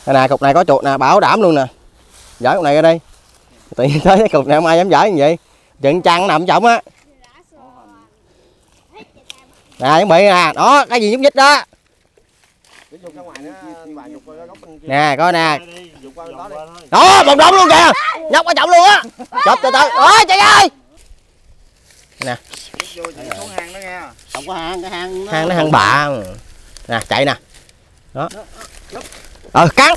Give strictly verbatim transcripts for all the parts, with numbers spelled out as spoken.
Đây nè, cục này có chuột nè, bảo đảm luôn nè. Dở cục này ra đi. Tự nhiên tới cái cục này không ai dám dở như vậy. Chừng chăn nằm trọng á. Nè chuẩn bị nè, đó cái gì nhúc nhích đó. Nè coi nè. Đó bồng đống luôn kìa. Nhóc ở trọng luôn á. Chụp từ từ. Ôi trời ơi. Nè. Không có hang, cái hang nó hang nó hang bạ. Nè chạy nè. Đó. Ờ cắn.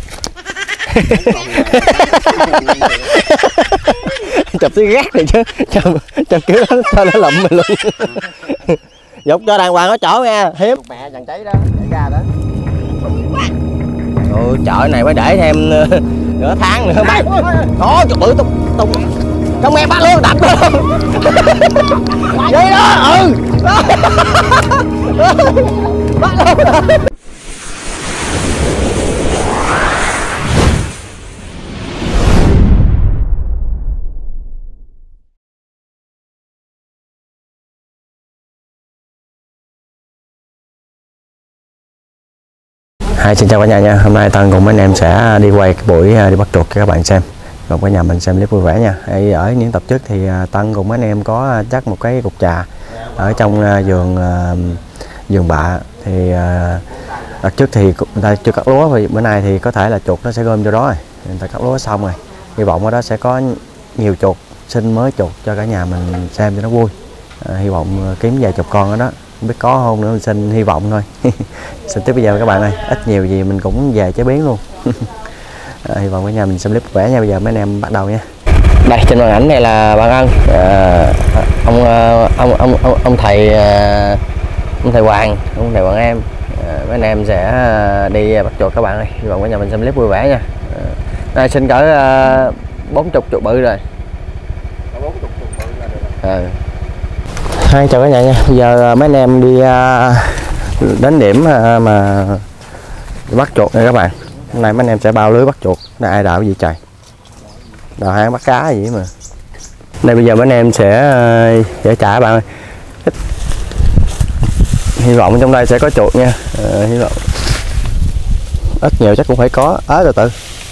Chụp cái gác này chứ. Chụp chụp kiểu nó nó lụm mình luôn. Dục cho đàng hoàng có chỗ nha, hiếm. Mẹ dàn cháy đó, chạy ra đó. Ôi chợ này phải để thêm nửa tháng nữa bay. Đó chụp bự tung tung. Trong em bắt luôn, đập luôn. Vậy đó, ừ. Bắt luôn. Hi, xin chào cả nhà nha. Hôm nay Tân cùng mấy anh em sẽ đi quay cái buổi đi bắt chuột cho các bạn xem. Cùng cả nhà mình xem clip vui vẻ nha. Hay ở những tập trước thì Tân cùng mấy anh em có chắc một cái cục trà ở trong vườn vườn bạ. Thì đợt trước thì người ta chưa cắt lúa, và bữa nay thì có thể là chuột nó sẽ gom vô đó rồi. Người ta cắt lúa xong rồi. Hy vọng ở đó sẽ có nhiều chuột, sinh mới chuột cho cả nhà mình xem cho nó vui. À, hy vọng kiếm vài chục con ở đó. Không biết có không nữa, mình xin hy vọng thôi. Xin tiếp bây giờ các bạn ơi, ít nhiều gì mình cũng về chế biến luôn. À, hy vọng cả nhà mình xem clip khỏe nha. Bây giờ mấy anh em bắt đầu nha. Đây trên màn ảnh này là bạn Ân, à, ông, ông ông ông ông thầy ông thầy Hoàng, ông thầy Hoàng em. À, mấy anh em sẽ đi bắt chuột các bạn ơi. Hy vọng cả nhà mình xem clip vui vẻ nha. À, đây xin cỡ bốn chục chuột bự rồi. À. Hai chào cả nhà nha. Bây giờ mấy anh em đi uh, đến điểm uh, mà bắt chuột này các bạn. Hôm nay mấy anh em sẽ bao lưới bắt chuột. Này ai đào cái gì trời? Đào hang bắt cá gì mà. Đây bây giờ mấy anh em sẽ uh, sẽ trả các bạn ơi. Ít. Hy vọng trong đây sẽ có chuột nha. Uh, hy vọng ít nhiều chắc cũng phải có. Ớ từ từ.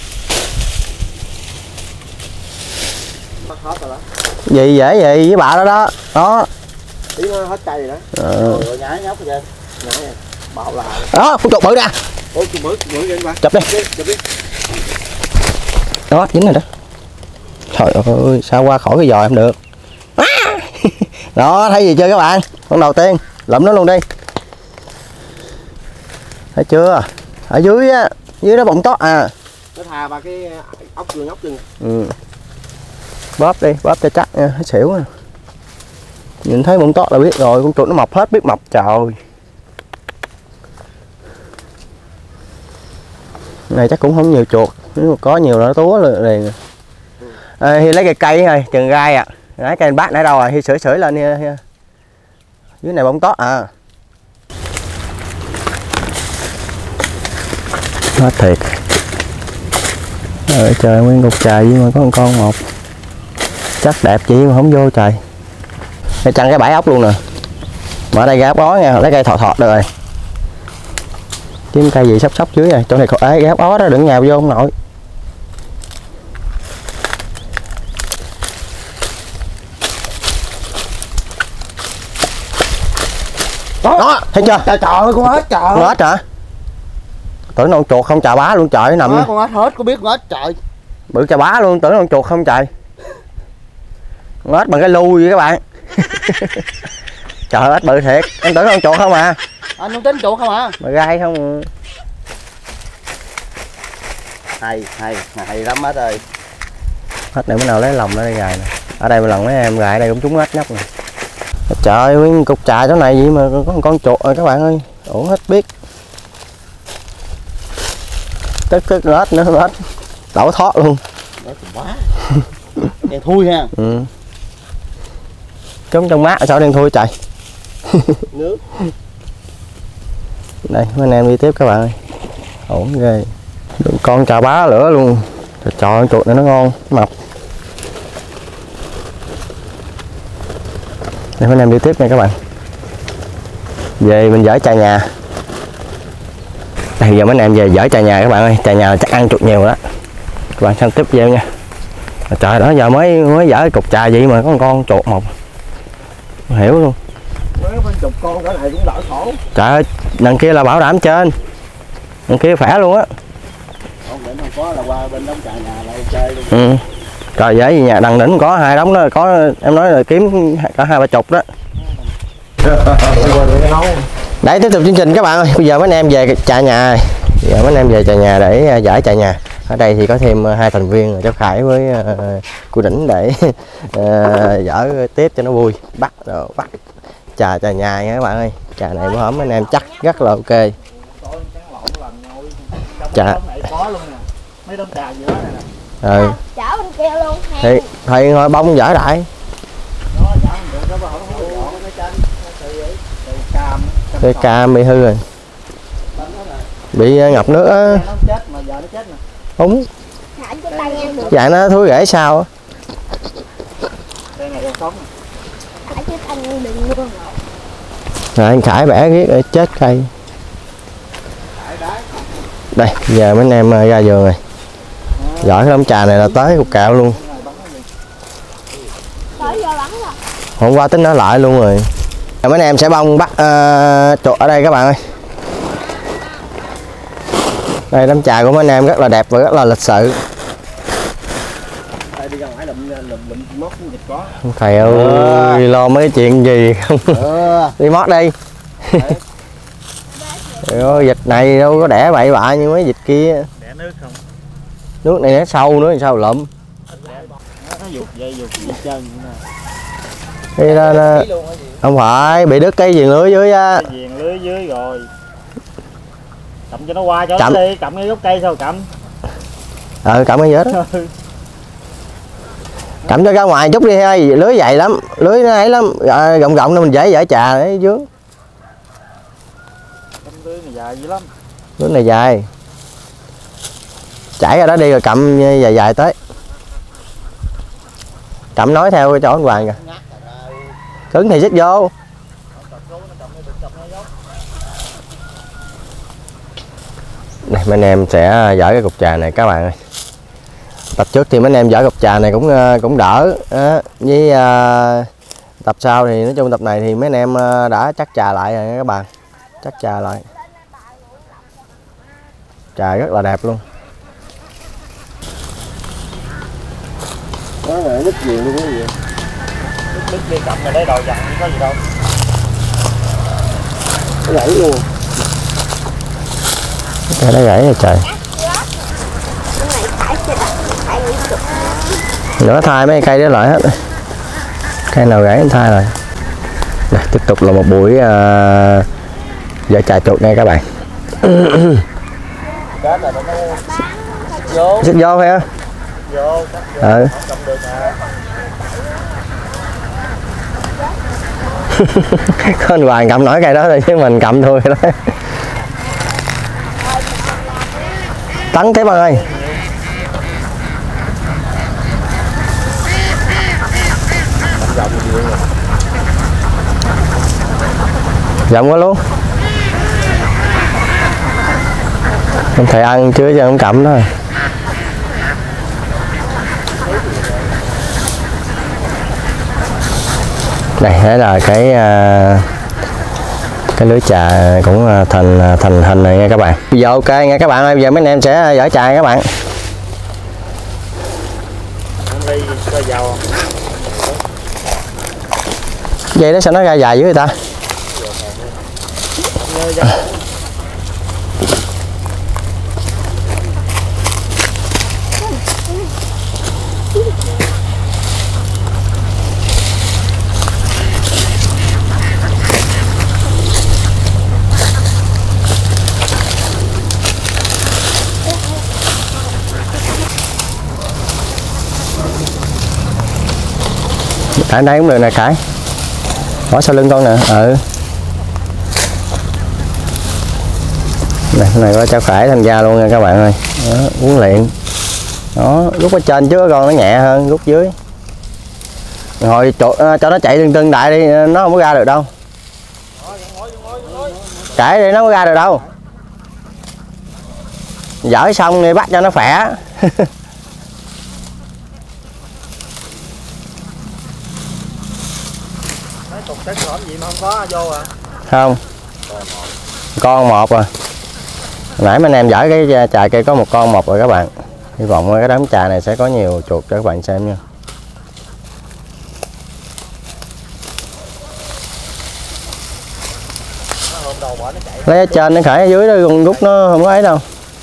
Gì dễ gì với bà đó đó. Đó. Tí nó hết cây rồi đó. Ờ. Rồi nhái nhóc kìa. Nhái bạo lại. Đó, con chuột bự nè. Ôi chuột bự, chuột bự kìa ba. Chụp đi. Chụp đi. Đó, dính rồi đó. Trời ơi, sao qua khỏi cái giò em được. Đó, thấy gì chưa các bạn? Con đầu tiên, lụm nó luôn đi. Thấy chưa? Ở dưới á, dưới nó bọng tót à. Nó thà ba cái ốc trường ốc chừng. Ừ. Bóp đi, bóp cho chắc nha, nó xỉu nè. Nhìn thấy bụng tót là biết rồi, con chuột nó mập hết biết mập trời. Này chắc cũng không nhiều chuột, nếu mà có nhiều là nó túa liền. À, Hi lấy cây cây thôi, chừng gai à. Lấy cây bát nãy đâu rồi, Hi sưởi sưởi lên đi. Dưới này bông tót à. Hết thiệt. Trời trời, nguyên cục trời nhưng mà có một con một. Chắc đẹp chỉ mà không vô trời. Đây chăn cái bãi ốc luôn nè. Mở đây ra ốc ó nha, lấy cây thọt thọt được rồi. Kiếm cây gì sắp sắp dưới này, chỗ này còn ế ốc ó đó, đừng nhào vô ông nội. Đó, đó thấy chưa? Trời trời ơi, con ếch trời. Con ếch hả? Tưởng con chuột không chà bá luôn trời, nằm. Đó, con ếch hết, có biết con ếch trời. Bự chà bá luôn, tưởng con chuột không trời. Con ếch bằng cái lu vậy các bạn. Trời ơi, ếch bự thiệt, em tưởng con chuột không à. Anh không tính chuột không à? Mà gai không. Hay, hay, hay lắm ếch ơi. Ếch này bữa nào lấy lòng nó đây gài nè. Ở đây một lần mấy em gài ở đây cũng trúng ếch nhóc nè. Trời ơi, nguyên cục trà chỗ này vậy mà có một con chuột rồi các bạn ơi. Ủa hết biết. Tức tức ếch nữa, ếch đổ thoát luôn. Ếch quá. Đen thui ha. Ừ. Trống trong mát sao đen thui trời. Nước. Đây mấy anh em đi tiếp các bạn ơi. Ổn ghê. Được con chà bá lửa luôn. Trời trời, chuột này nó ngon, mập. Đây mấy anh em đi tiếp nha các bạn. Về mình dở chài nhà. Đây Đây giờ mấy anh em về dỡ trà nhà các bạn ơi, trà nhà chắc ăn chuột nhiều đó. Các bạn xem tiếp video nha. Trời đó giờ mới mới dỡ cục trà vậy mà có một con chuột một. Không hiểu luôn. Mấy chục con cái này cũng đỡ khổ. Trời ơi, đằng kia là bảo đảm trên. Đằng kia khỏe luôn á. Không để không có là qua bên đống trà nhà là ok luôn. Ừ. Rồi dễ gì nhà đằng đỉnh có hai đống đó, có em nói là kiếm cả hai ba chục đó. Đấy, tiếp tục chương trình các bạn ơi. Bây giờ mấy anh em về trà nhà rồi. Giờ mấy anh em về trà nhà để dỡ trà nhà. Ở đây thì có thêm hai thành viên là cháu Khải với uh, cô Đỉnh để uh, dỡ tiếp cho nó vui. Bắt rồi bắt trà trà nhà nha các bạn ơi. Trà này bữa hổm mấy anh em chắc rất là ok. Trà mấy đống trà giữa này nè. Ừ. Chở bên kia luôn. Thì thì thôi bông dỡ lại. Cái cam bị hư rồi. Bị ngập nước á. Đúng. Dạ nó thúi rễ sao á. Rồi anh Khải bẻ riết chết cây. Đây giờ mấy anh em ra vườn rồi. Giỏi cái đống trà này là tới cục cạo luôn. Hôm qua tính nó lại luôn rồi. Mấy anh em sẽ bông bắt uh, chuột ở đây các bạn ơi. Đây đống trà của mấy anh em rất là đẹp và rất là lịch sự. Thầy ơi, lo mấy chuyện gì không? Đi mót đi. Rồi, dịch này đâu có đẻ bậy bạ như mấy dịch kia. Đẻ nước không? Nước này nó sâu nữa thì sao lụm. Nó dục dây dục gì chân Đi ra là... Không phải, bị đứt cái viền lưới dưới á. cái viền lưới dưới rồi. Cầm cho nó qua cho Cầm. nó đi, cầm cái gốc cây sao cầm. Ờ, cầm cái gì hết á. Cầm cho ra ngoài chút đi thôi, lưới dày lắm, lưới nó ấy lắm, à, rộng rộng nên mình dễ dễ trà đấy dướng. Lưới này dài dữ lắm. Lưới này dài. Chảy ra đó đi rồi cầm dài dài tới. Cầm nói theo cái chỗ anh Hoàng kìa. Cứng thì xích vô. Đây mấy anh em sẽ dỡ cái cục trà này các bạn ơi. Tập trước thì mấy anh em dỡ cục trà này cũng cũng đỡ à, với à, tập sau thì nói chung tập này thì mấy anh em đã chắc trà lại rồi các bạn, chắc trà lại, trà rất là đẹp luôn. Đó là nít gì luôn cái gì. Nít đi cầm này lấy đầu dặn không có gì đâu. Nó gãy luôn. Cái nó gãy rồi trời. Nó thay mấy cây đó lại hết. Cây nào gãy thay rồi. Đây, tiếp tục là một buổi uh, dỡ trà chuột nha các bạn. Xích vô phải không? Vô, Ừ. cầm được à. Có anh Hoàng cầm nổi cây đó thôi chứ mình cầm thôi đó. Tấn tiếp ơi. Rộng quá luôn. Không thể ăn chứ chứ không cầm thôi. Đây thế là cái cái lưới trà cũng thành thành hình này nha các bạn. Bây giờ ok nha các bạn ơi, bây giờ mấy anh em sẽ dỡ trà các bạn. Vậy đó sao nó ra dài với người ta. Ở đây cũng được nè Khải. Bỏ sau lưng con nè. Ừ. Này, cái này có cháu Khải tham gia luôn nha các bạn ơi. Đó, huấn luyện. Đó, lúc ở trên chứ con nó nhẹ hơn lúc dưới. Rồi cho, cho nó chạy tưng tưng đại đi, nó không có ra được đâu. Chạy đi nó không có ra được đâu. Dở xong đi bắt cho nó khỏe. Mấy cục trắng hổm gì mà không có vô à? Không, con một à. Nãy mấy anh em dở cái chài kia có một con một rồi các bạn. Hy vọng cái đám chài này sẽ có nhiều chuột cho các bạn xem nha. Lấy ở trên nó khởi ở dưới đó, con rút nó không có ấy đâu.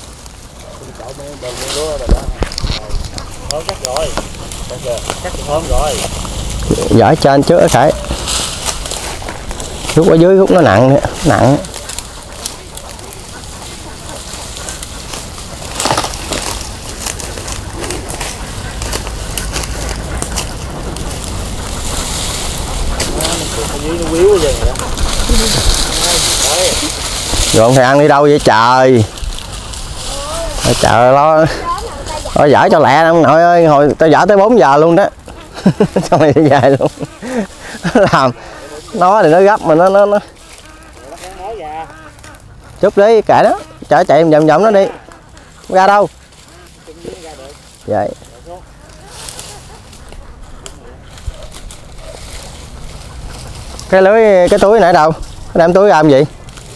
Chắc rồi. Chắc hôm rồi. Dở trên trước ở khởi. Rút ở dưới rút nó nặng nặng. Rồi thầy ăn đi đâu vậy trời? Trời lo nó dở cho lẹ ông nội ơi, hồi tao dở tới bốn giờ luôn đó. Xong rồi về luôn. Làm nó thì nó gấp mà nó nó nó chút đi kệ đó, chở chạy vòng vòng nó đi. Ra đâu? Vậy. Cái lưới cái túi nãy đâu? Đem túi làm gì?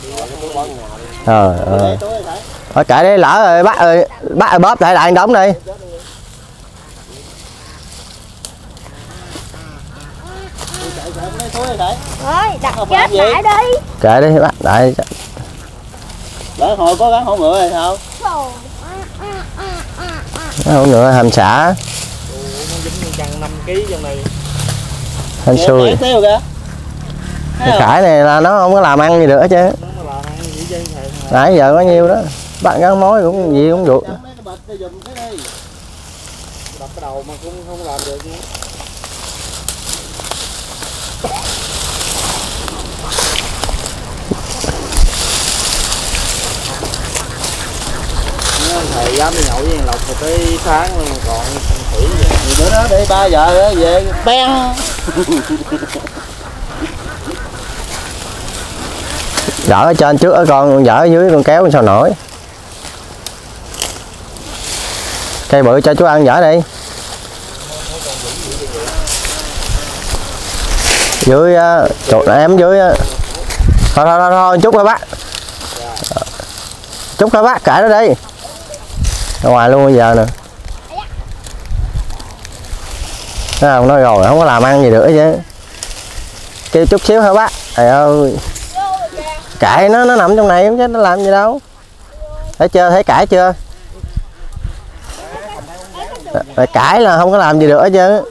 Ờ ờ. Thôi kệ đi, lỡ rồi bắt ơi, bắt rồi bóp lại lại đóng đi. Thôi, đặt chết lại đi. Kệ đi, bắt lại. Lỡ hồi có gắn hổ ngựa hay sao? Hổ ngựa hành xả. năm ký trong này. Hên xui. Cái cải này là nó không có làm ăn gì được hết chứ. Nãy giờ có nhiêu đó. Bạn gắn mối cũng gì cũng được. Đập cái đầu mà cũng không làm được nữa. Thầy dám đi nhậu với Lộc rồi tới sáng luôn còn thủy vậy. Bữa đó để ba giờ về beng. Dở ở trên trước ở con, dở ở dưới con kéo sao nổi. Cây bự cho chú ăn dở đi. Dưới chuột này em dưới. Thôi thôi thôi, thôi chút thôi bác. Chút thôi bác, cãi nó đi. Ra ngoài luôn bây giờ nè. Thấy không, nói rồi không có làm ăn gì được chứ. Kêu chút xíu thôi bác. Trời ơi. Cãi nó nó nằm trong này chứ nó làm gì đâu. Thấy chưa, thấy cãi chưa? Rồi cãi là không có làm gì được hết chứ.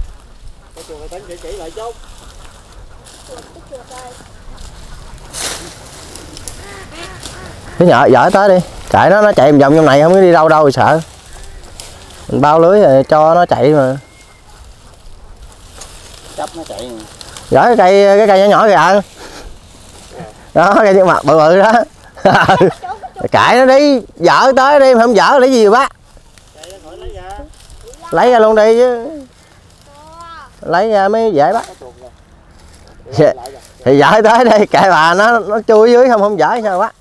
Cái nhỏ giỏi tới đi, cãi nó nó chạy vòng trong này không biết đi đâu đâu rồi sợ. Mình bao lưới rồi cho nó chạy mà. Chấp nó chạy. Giỏi cái cây cái cây nhỏ nhỏ kìa. Đó cây trước mặt bự bự đó. Cãi nó đi, dở tới đi, không dở lấy gì rồi bác. Lấy ra luôn đi chứ. Lấy ra mới dễ bắt. Thì dở tới đây kệ bà nó nó chui dưới không không dở sao bác.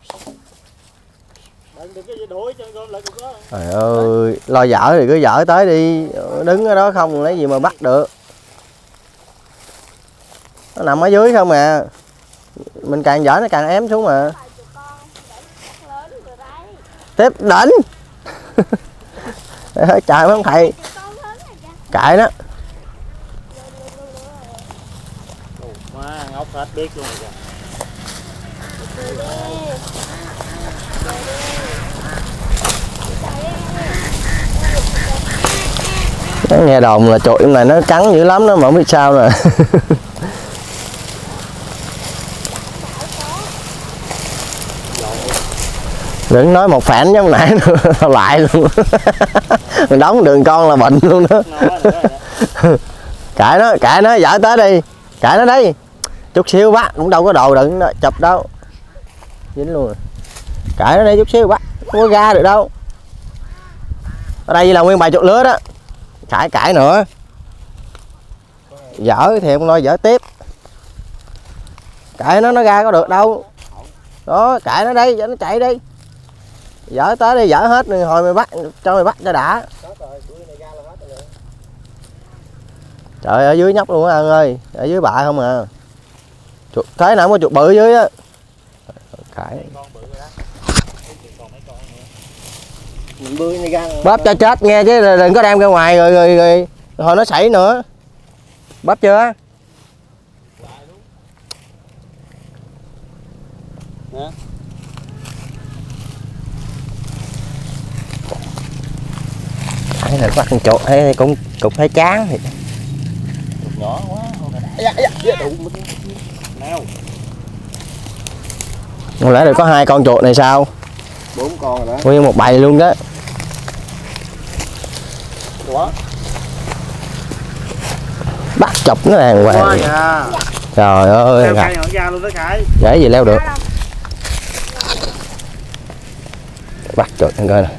Trời ơi, lo dở thì cứ dở tới đi, đứng ở đó không lấy gì mà bắt được. Nó nằm ở dưới không à. Mình càng dở nó càng ém xuống mà. Tiếp đỉnh. Trời mấy ông thầy. Cãi đó. Ngốc hết biết luôn rồi. Nghe đồn là chuột này nó cắn dữ lắm đó mà không biết sao rồi. Đừng nói một phản giống nãy nữa, tao lại luôn. Mình đóng đường con là bệnh luôn đó. Cãi nó, cãi nó, dở tới đi. Cãi nó đi. Chút xíu bác, cũng đâu có đồ đựng chụp đâu. Dính luôn rồi. Cãi nó đi chút xíu bác, không có ra được đâu. Ở đây là nguyên bài chuột lứa đó. Cãi cãi nữa. Dở thì không nói dở tiếp. Cãi nó nó ra có được đâu. Đó, cãi nó đi, cho nó chạy đi. dỡ tới đi, dỡ hết rồi hồi mày bắt cho mày bắt cho đã. Trời, ở dưới nhóc luôn á Ân ơi, ở dưới bạ không à. Chuột, thế nào có chuột bự dưới á. Cãi. Mình bươi này ra. Bóp cho chết nghe chứ đừng có đem ra ngoài rồi rồi, rồi hồi nó xảy nữa. Bóp chưa? Nè. Thấy là bắt con chuột thấy cũng cũng thấy chán thì. Nhỏ quá. Dạ dạ dạ đụng nào. Không lẽ được có hai con chuột này sao? Bốn con rồi đó. Nguyên một bầy luôn đó. Quá. Bắt chọc nó đàng hoàng. Dạ. Trời ơi. Leo cây ra luôn đó Khải. Dễ gì leo được. Bắt chuột coi nè.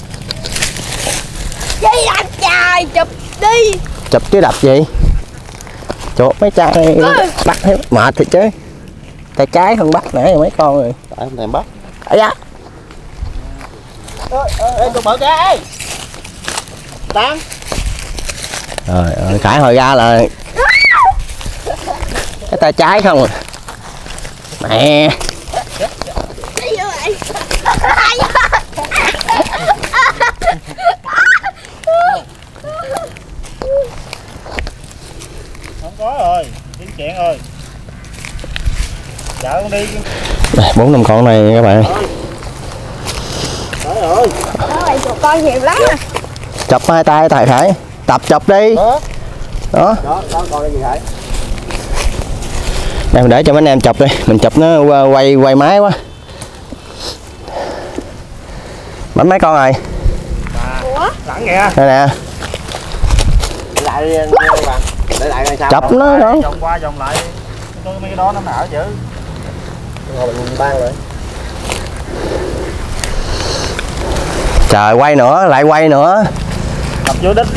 Gì đập trời, chụp đi. Chụp chứ đập gì? Chuột mấy cha này bắt hết mệt thiệt chứ. Tay trái không bắt nãy mấy con rồi. Tại không thèm bắt. Ấy da. Ê, con mở cái. Tăng. Rồi ơi, Khải hồi ra là cái tay trái không à. Mẹ. Đi vô vậy. Không có rồi, tiếng chuyện rồi. Dạ con đi. Đây, bốn năm con này các bạn. Tới rồi. Đó là chuột con nhiều lắm à. Chụp hai tay tài Khải. Tập chụp đi. Đó. Đó. Đó, đó con cái gì Khải? Đây mình để cho mấy anh em chụp đi. Mình chụp nó quay quay máy quá. Bánh mấy con rồi? Ủa? Lẳng kìa. Đây nè. Để lại đi anh bạn. Để lại coi sao. Chụp nó đó. Vòng qua vòng lại. Tôi mấy cái đó nó nở chứ. Rồi mình ban rồi. Trời, quay nữa, lại quay nữa. Tập vô đích.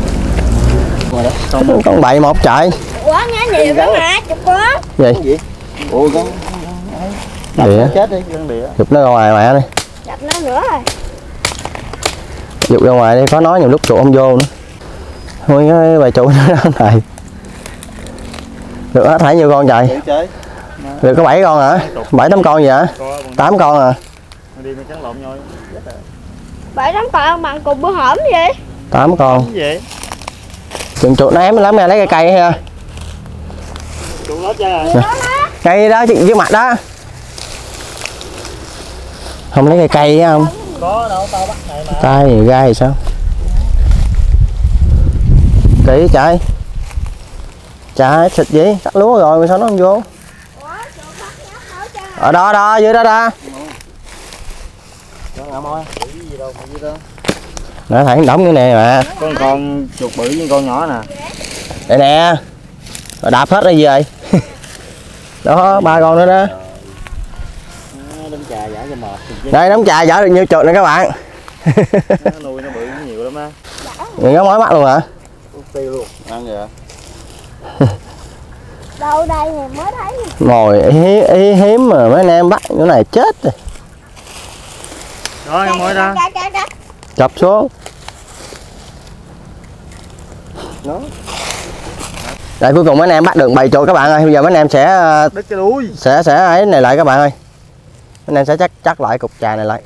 Con, con bậy một trời. Quá nhá nhiều lắm hả? Chụp quá. Gì? Cái gì? Ủa con. Đĩa. Chết đi, con đĩa. Chụp nó ra ngoài mẹ đi. Chụp nó nữa rồi. Chụp ra ngoài đi, có nói nhiều lúc chuột không vô nữa. Thôi cái bài chuột nó đó này. Được hết thảy nhiêu con trời? Chơi. Được có bảy con hả? bảy tám con gì hả? tám con à? Đi nó trắng lộn nhoi. Bảy tám con bằng cùng bữa hổm vậy? tám con. Cái gì? Chừng chuột nó ém lắm nha, lấy cây cây ha. Chuột nó chơi rồi. Cây đó dưới mặt đó. Không lấy cây cây không? Có đâu, tao bắt này mà. Tay gì gai thì sao? Kỹ trời. Trời xịt gì? Cắt lúa rồi mà sao nó không vô? Ở đó đó, dưới đó đó. Nó ngậm thôi. Gì đâu, gì đâu. Nó thẳng đóng cái này mà. Có con chuột bự với con nhỏ nè. Đây nè. Rồi đạp hết ra gì vậy? Đó, ba con nữa đó. Đống trà giả cho mệt. Đây đống trà dở được nhiêu chuột nè các bạn. Nó nuôi nó bự nhiều lắm á. Nhìn có mỏi mắt luôn hả? Tiêu luôn. Ăn vậy. Đâu đây nè mới thấy. Ngồi hí, hí, hiếm mà mấy anh em bắt cái này chết rồi. Rồi em mới ra. Chọc xuống. Đó. Đây cuối cùng mấy anh em bắt được bầy chuột các bạn ơi. Bây giờ mấy anh em sẽ Đứt cái đuôi. sẽ sẽ ấy này lại các bạn ơi. Mấy anh em sẽ chắc chắc lại cục trà này lại.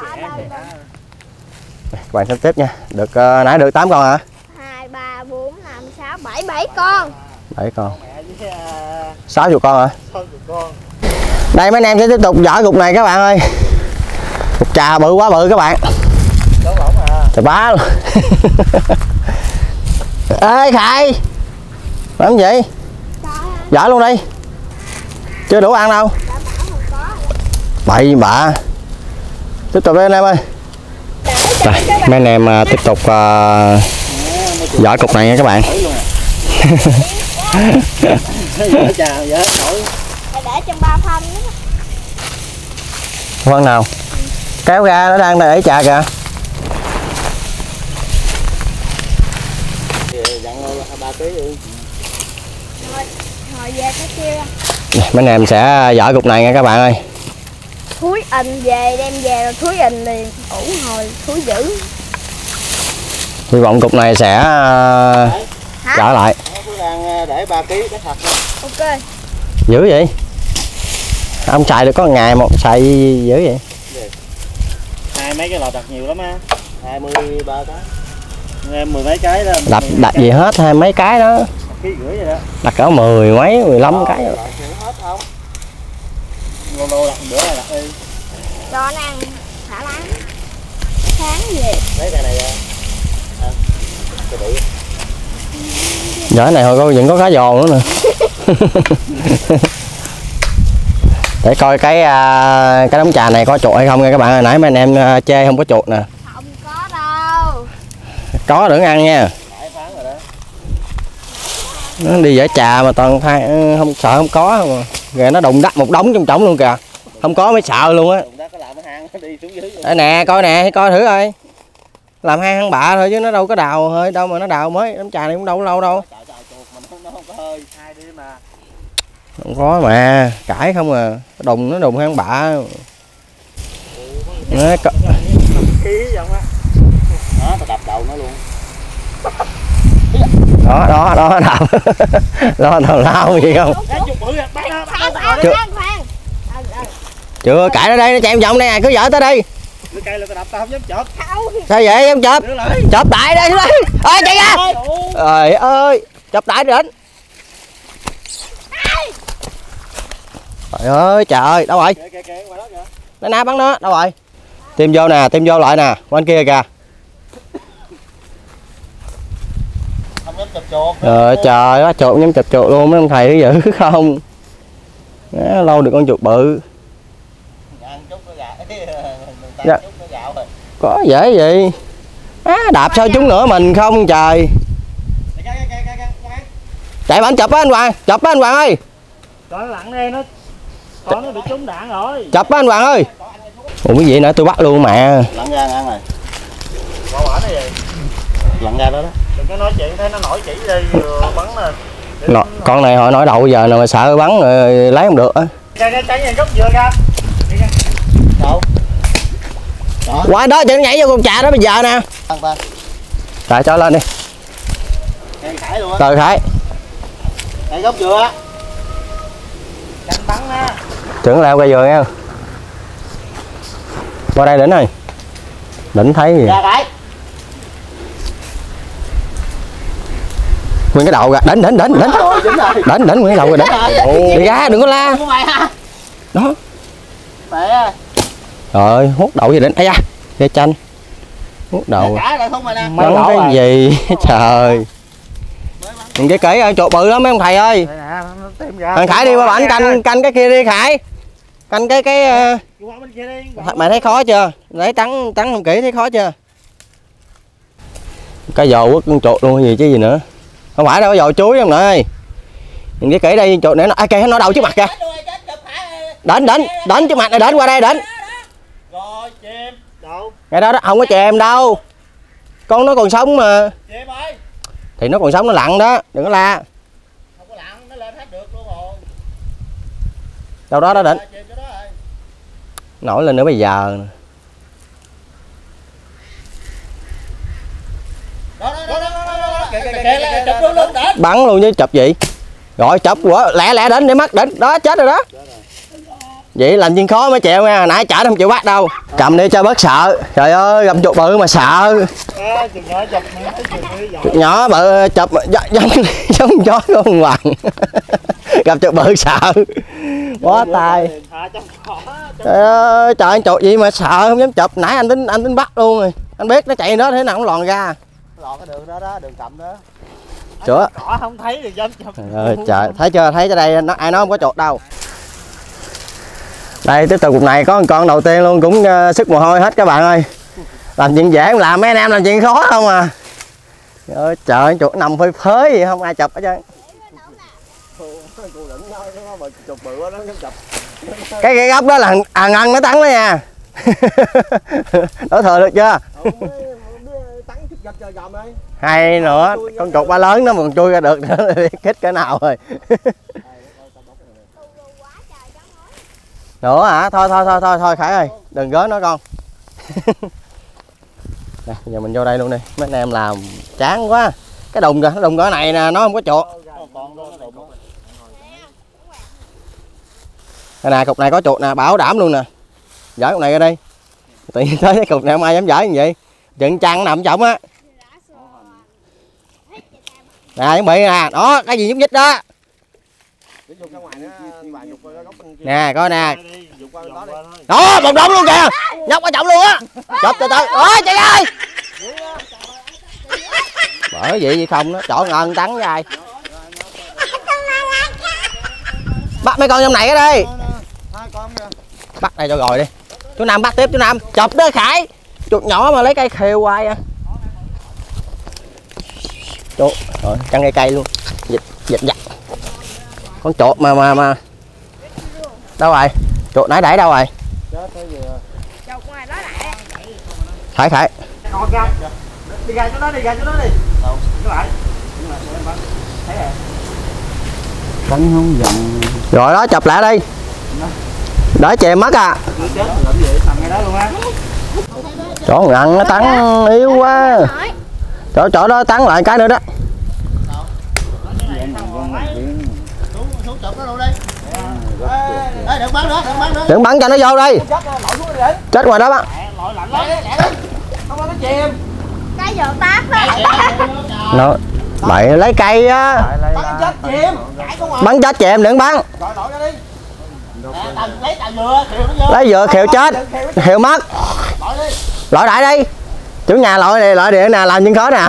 Các bạn xem tiếp nha. Được uh, nãy được tám con hả? hai, ba, bốn, năm, sáu, bảy, bảy con. bảy con. sáu chục con hả? Con. Đây mấy anh em sẽ tiếp tục dỡ cục này các bạn ơi. Cục trà bự quá bự các bạn. Trời bá luôn. Ê Khải. Làm gì? Dỡ luôn đi. Chưa đủ ăn đâu. Bậy bạ. Tiếp tục đi anh em ơi. Đây, mấy anh em uh, tiếp tục uh, dỡ cục này nha các bạn. Dở trà, dở nổi. Để trong ba phân nữa. Phân nào? Kéo ra nó đang để trà kìa. Dặn ba ký đi. Rồi, rồi về cái kia. Mấy anh em sẽ dỡ cục này nha các bạn ơi. thúi in về, đem về rồi thúi in liền, ủ hồi thúi dữ. Hy vọng cục này sẽ uh, trở lại. Tôi đang để ba ký cái thật thôi. Ok. Dữ vậy? Ông xài được có một ngày một xài dữ vậy? Hai mấy cái lò đặt nhiều lắm á. hai mươi ba cái. Em mười mấy cái đó. Đặt đặt gì hết hai mấy cái đó. Ký rưỡi vậy đó. Đặt cỡ mười mấy, mười lăm cái. Rồi hết không? Lô lô đặt bữa này đặt đi. Cho nó ăn thả láng. Sáng về. Lấy cái này ra. À, cái bự. Giờ này hồi có vẫn có cá giòn nữa nè. Để coi cái uh, cái đống trà này có chuột hay không nha các bạn. Hồi nãy mấy anh em uh, chê không có chuột nè. Không có đâu. Có đừng ăn nha. Phải phán rồi đó. Nó đi dở trà mà toàn thay không sợ không có không à. Rồi nó đụng đắp một đống trong trống luôn kìa. Không có mới sợ luôn á. Đụng đá có làm cái hang đi xuống dưới. Đây nè coi nè coi thử coi. Làm hang hang bạ thôi chứ nó đâu có đào hơi đâu mà nó đào mới. Đống trà này cũng đâu có lâu đâu. Trời trời chuột mình nó không có hơi hai đêm mà. Không có mà cãi không à. Đùng nó đùng hang bạ. Nó có... Khí vậy á. Đó tao đập đầu nó luôn. Đó đó đó đập. Đó tào lao gì không? Chưa, chưa cãi nó đây nó chạy em vòng đây à cứ dở tới đây. Cây là tao đập tao không dám chộp. Sao vậy em chụp? Chụp đại đây đây. Ơi chạy ra. Trời ơi, chụp đại đến. Trời ơi trời ơi, đâu rồi? Nó na bắn nó, đâu rồi? Tìm vô nè, tìm vô lại nè, bên kia kìa. Trời trời á, chuột giống chụp chuột luôn mấy ông thầy có dữ không? Đó, lâu được con chuột bự. Dạ. Có dễ gì? Á, đạp sao chúng nữa mình không trời. Chạy bánh chụp á anh Hoàng, chụp á anh Hoàng ơi. Cho nó lặn đây nó con nó bị trúng đạn rồi. Chụp á anh Hoàng ơi. Ủa cái gì nữa tôi bắt luôn mẹ. Lặn ra ăn rồi. Bỏ quả nó gì? Lặn ra đó đó. Đừng có nói chuyện thấy nó nổi chỉ đi vừa bắn nè. Nó, con này họ nói đầu giờ nào mà sợ bắn rồi lấy không được á. Cái cái trái gốc dừa ra. Đâu? Đó. Qua đó cho nó nhảy vô con trà đó bây giờ nè. Rồi cho lên đi. Cây Khải luôn á. Từ Khải. Cây gốc dừa. Canh bắn á. Trưởng leo cây dừa nha. Qua đây đỉnh ơi. Đỉnh thấy gì? Ra Khải. Nguyên cái đầu kìa, đỉnh đỉnh đỉnh đỉnh. Đỉnh đỉnh nguyên cái đầu kìa đỉnh. Đi ra đừng có la. Đó. Mẹ. Rồi hút đậu gì đỉnh. Ây da, cây chanh. Hút đậu. Bắn cái gì? Trời. Những cái kỹ chuột bự lắm mấy ông thầy ơi. Thằng Khải đi qua bển canh canh cái kia đi Khải. Canh cái cái uh... mày thấy khó chưa? Lấy trắng trắng không kỹ thấy khó chưa? Cái giò quất con chuột luôn gì chứ gì nữa. Không phải đâu có giò chuối không ơi. Nhìn cái kỹ đây chuột này nó ai kìa nó đầu trước mặt kìa. Đến đến đến trước mặt này đến qua đây đến. Rồi chim đâu? Cái đó đó không có chèm đâu. Con nó còn sống mà. Chim ơi. Thì nó còn sống nó lặn đó, đừng có la. Không có lặn nó lên hết được luôn rồi. Đâu đó đó đỉnh. Nổi lên nữa bây giờ. Đó đó đó đó. Kìa kìa kìa chụp luôn luôn đến. Bắn luôn chứ chụp gì. Rồi chụp quá lẹ lẹ đến để mắt đến. Đó chết rồi đó. Vậy làm chuyện khó mới chịu nha, nãy chở không chịu bắt đâu. Cầm đi cho bớt sợ. Trời ơi, gặp chuột bự mà sợ. À, chuột nhỏ chụp chuột nhỏ bự chụp giống giống chó con Hoàng. Gặp chuột bự sợ. Bó tay. Trời ơi, trời ơi, chuột gì mà sợ không dám chụp. Nãy anh tính anh tính bắt luôn rồi. Anh biết nó chạy đó thế nào cũng lòn ra. Lòn cái đường đó đó, đường cầm đó. Chữa. Cỏ không thấy thì dám chụp. Trời, trời, thấy chưa? Thấy cho đây nó ai nói không có chuột đâu. Đây tiếp tục cục này có một con đầu tiên luôn cũng uh, sức mồ hôi hết các bạn ơi. Làm chuyện dễ không làm mấy anh em làm chuyện khó không à. Trời ơi trời chuột nằm phơi phới gì không ai chụp hết trơn. Cái cái góc đó là à ngân nó tắn đó nha. Đổ thừa được chưa? Hay nữa con chuột ba lớn nó mà còn chui ra được nữa. Khích cỡ nào rồi. Nữa hả? Thôi thôi thôi thôi thôi Khải ơi, đừng gớn nó con. Nè, giờ mình vô đây luôn đi. Mấy anh em làm chán quá. Cái đùng kìa, cái đùng cỡ này nè, nó không có chuột. Đây nè, cục này có chuột nè, bảo đảm luôn nè. Dỡ cục này ra đây. Tự nhiên tới cái cục này không ai dám dỡ như vậy. Dựng chăn nằm trọng á. Nè, chuẩn bị nè, đó, cái gì nhúc nhích đó. Nè, coi nè. Đó, một đống luôn kìa. Nhóc ở trọng luôn á. Chụp từ từ. Ôi trời ơi. Bởi vậy gì không đó, chọn ơn tắn với ai. Bắt mấy con trong này ở đây. Bắt đây cho rồi đi. Chú Năm bắt tiếp chú Năm. Chụp đó Khải. Chuột nhỏ mà lấy cây khều hoài à. Chuột, rồi chăn cây cây luôn. Dịch dịch giặt. Con chuột mà mà mà. Đâu rồi? Chuột nãy đẩy đâu rồi? Khải Khải. Đi ra chỗ đó đi, ra chỗ đó đi. Đâu? Cái lại. Thấy rồi. Cắn không giận. Rồi đó, chụp lại đi. Đỡ chè mất à. Chết làm gì nằm ngay đó luôn á. Chỗ ngăn nó tắn yếu quá. Chỗ chỗ đó tắn lại cái nữa đó. Đừng bắn cho nó vô đây. Chết ngoài đó bác. Cái giờ tát đó. Nó bậy lấy cây á. Bắn chết chim. Bắn chết chèm đừng bắn. Lấy dừa khều chết. Khều mất. Lội đại đi. Chủ nhà lội này lội điện nè, làm những khó nè.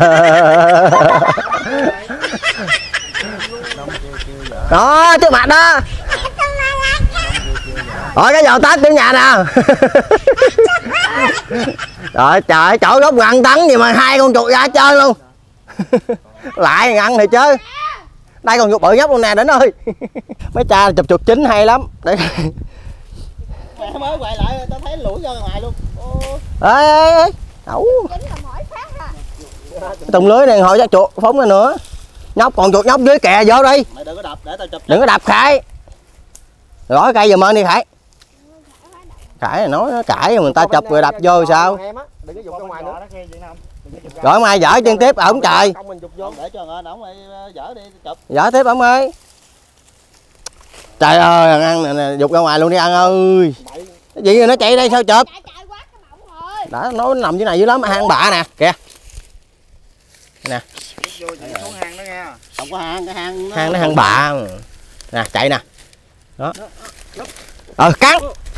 Đó, trước mặt đó. Rồi cái dầu tát chủ nhà nè. Trời trời, chỗ gốc ngăn tấn gì mà hai con chuột ra chơi luôn. Lại ngăn thì chứ. Đây còn chuột bự nhóc luôn nè Đỉnh ơi. Mấy cha chụp chuột chín hay lắm. Để Mẹ mới quay lại tao thấy lũi ra ngoài luôn. ê ê ê đậu tùng lưới này hồi ra chuột phóng ra nữa. Nhóc còn chuột nhóc dưới kè vô đi. Mày đừng có đập để tao chụp. Đừng có đập Khải. Gõ cây giùm ơn đi Khải. Khải nói nó cãi người ta chụp rồi đập vô sao. Đừng có dục ra ngoài nữa. Rồi mai dở chân tiếp ổng trời. Để cho ngân ổng dở đi chụp. Dở tiếp ổng ơi. Trời ơi thằng ăn nè, dục ra ngoài luôn đi ăn ơi. Cái gì nó chạy đây sao chụp. Đã nó nằm dưới này dữ lắm hang bạ nè kìa. Nè. Xuống hang đó nha. Không có hang, cái hang nó hang nó hang bạ. Nè chạy nè. Đó. Ờ cắn.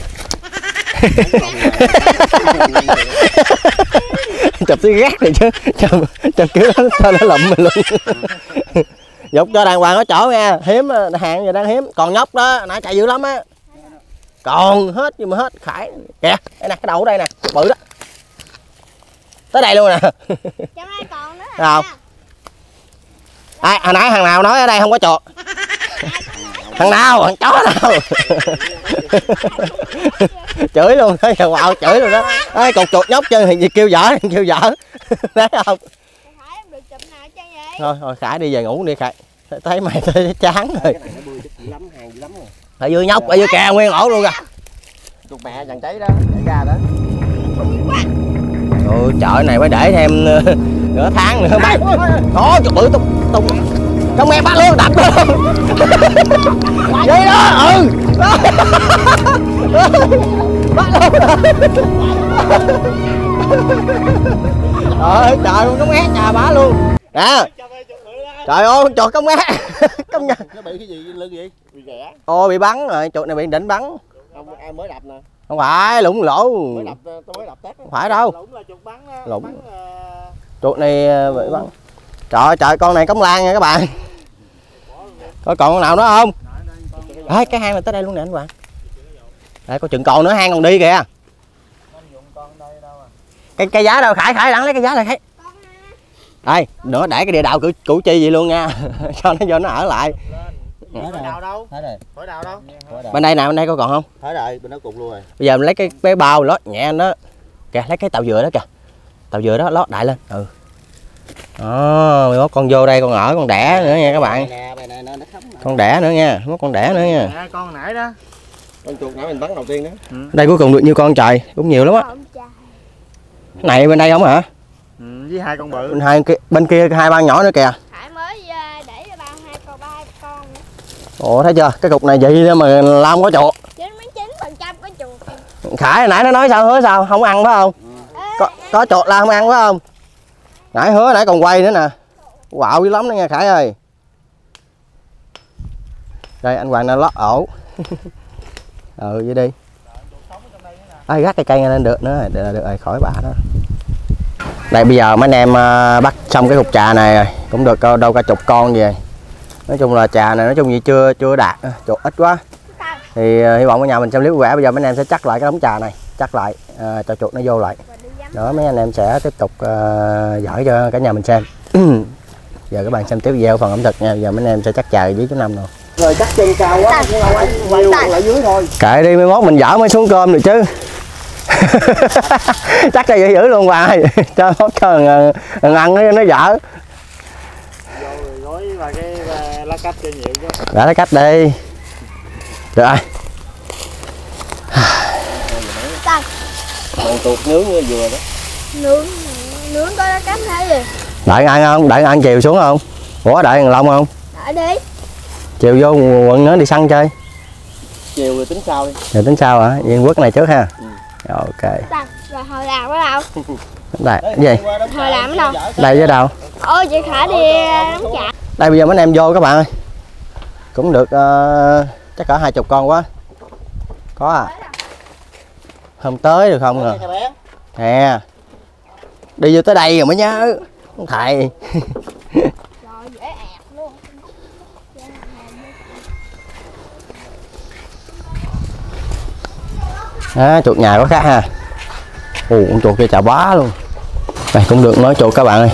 Chụp cái gác này chứ. Chụp, chụp kiểu đó cho nó lụm mình luôn. Dục cho đàng hoàng ở chỗ nha. Hiếm hàng giờ đang hiếm. Còn nhóc đó nãy chạy dữ lắm á. Còn hết nhưng mà hết Khải. Kìa, đây nè, cái đầu ở đây nè, bự đó. Tới đây luôn nè. Trong đây còn nữa Đâu? Ai, hồi nãy thằng nào nói ở đây không có chuột? Thằng nào? Thằng chó nào? Chửi luôn, thấy giờ quạo chửi luôn đó. Ê, cục chuột nhóc chân thì kêu dở, kêu dở. Thấy không? Thôi, thôi Khải đi về ngủ đi Khải. Thấy mày thấy chán rồi. Ở dưới nhóc, ở dưới kè nguyên ổ luôn kìa. chuột mẹ dàn cháy đó, để ra đó. Ừ, chợ này phải để thêm nửa tháng nữa bay. Đó, chuột bự tung tung. Trong em bắt luôn, đập luôn. Vậy đó, ừ. Bắt luôn. Trời trời con ét nhà bá luôn. Nè. Trời ơi, chuột con ét. Công nhận. Nó bị cái gì lưng gì? Bị ghẻ. Ô bị bắn rồi, chuột này bị định bắn. Không, ai mới đập nè. Không phải, lủng lỗ. Mới đập, tôi mới đập tét. Không phải đâu. Lủng là chuột bắn đó. Lủng. Bắn, uh... Chuột này bị bắn. Trời trời, con này cống lan nha các bạn. Có còn con nào nữa không? Đấy, cái hang này tới đây luôn nè anh Hoàng. Đây có chừng còn nữa, hang còn đi kìa. Cái cây giá đâu Khải, Khải đặng lấy cái giá này Khải. Đây, nữa để cái địa đạo củ, củ chi vậy luôn nha. Cho nó vô nó ở lại. Hỏi đào đâu? Thấy rồi. Hỏi đào đâu? Bên đây nè, bên đây có còn không? Thấy rồi, bên đó cục luôn rồi. Bây giờ mình lấy cái cái bao lót nhẹ nó. Kìa, lấy cái tàu dừa đó kìa. Tàu dừa đó lót đại lên. Ừ. Đó, con vô đây con ở con đẻ nữa nha các bạn. Con đẻ nữa nha, có con đẻ nữa nha. À, con nãy đó. Con chuột nãy mình bắn đầu tiên đó. Ừ. Đây cuối cùng được nhiêu con trời? Cũng nhiều lắm á. Này bên đây không hả? Ừ, với hai con bự. Bên hai bên kia hai ba nhỏ nữa kìa. Hải mới để cho ba hai con ba con. Ồ thấy chưa? Cái cục này vậy đó mà làm có chuột. chín mươi chín phần trăm có chuột. Khải hồi nãy nó nói sao hứa sao? Không ăn phải không? Ừ. Có, có chuột là không ăn phải không? Nãy hứa nãy còn quay nữa nè. Quạo dữ lắm đó nha Khải ơi. Đây anh Hoàng đang lót ổ. Ừ vậy đi. À, gác cây cây lên được nữa được, được rồi khỏi bả đó. Đây bây giờ mấy anh em uh, bắt xong cái cục trà này rồi cũng được đâu cả chục con về. Nói chung là trà này nói chung gì chưa chưa đạt, chuột ít quá. Thì uh, hy vọng ở nhà mình xem clip khỏe. Bây giờ mấy anh em sẽ chắc lại cái đống trà này, chắc lại uh, cho chuột nó vô lại. Đó mấy anh em sẽ tiếp tục uh, dõi cho cả nhà mình xem. Giờ các bạn xem tiếp video phần ẩm thực nha. Giờ mấy anh em sẽ chắc trà dưới chú Năm rồi. Rồi chắc chân cao quá, nhưng mà quay lại dưới thôi. Kệ đi, mai mốt mình dở mới xuống cơm được chứ. Chắc là dữ dữ luôn bà ơi. Cho mốt cho thằng ăn nó, nó dở. Rồi gói và cái và lá cách cho nhiều chứ. Đã lá cách đi. Được rồi. Còn tuột nướng vừa đó. Nướng nướng có lá cách hay gì? Đợi ăn không? Đợi ăn chiều xuống không? Ủa đợi thằng Long không? Đợi đi. Chiều vô quận nó đi săn chơi. Chiều rồi tính sau đi. Rồi tính sao hả? Viên Quốc này trước ha. Ừ. Rồi, ok. Rồi hồi làm ở đâu? Đây, cái gì? Hồi làm ở đâu? Đây với đâu? Ôi chị Khả đi đóng chả. Đây bây giờ mấy anh em vô các bạn ơi. Cũng được uh, chắc cả hai chục con quá. Có à? Không tới được không nè. Nè. Đi vô tới đây rồi mới nhớ. Thầy. Rồi dễ ẹt luôn. À, chuột nhà có khác ha. Ồ, con chuột kia chà bá luôn. Đây cũng được nói chuột các bạn ơi.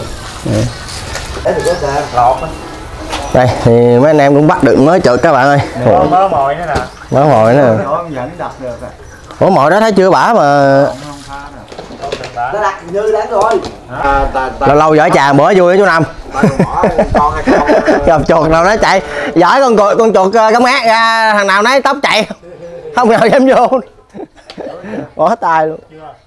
Đây thì mấy anh em cũng bắt được mới chuột các bạn ơi. Có mớ mồi nữa nè. Mớ mồi nữa nè. Ủa mồi đó thấy chưa bả mà. Nó đặt như đáng rồi. À, lâu lâu giỏi chàng bữa vui đó chú Năm. Con hai con. Gặp chuột nào nó chạy giỏi con con, con chuột cắm ác ra thằng nào nấy tóc chạy không nào dám vô. Bỏ tay luôn.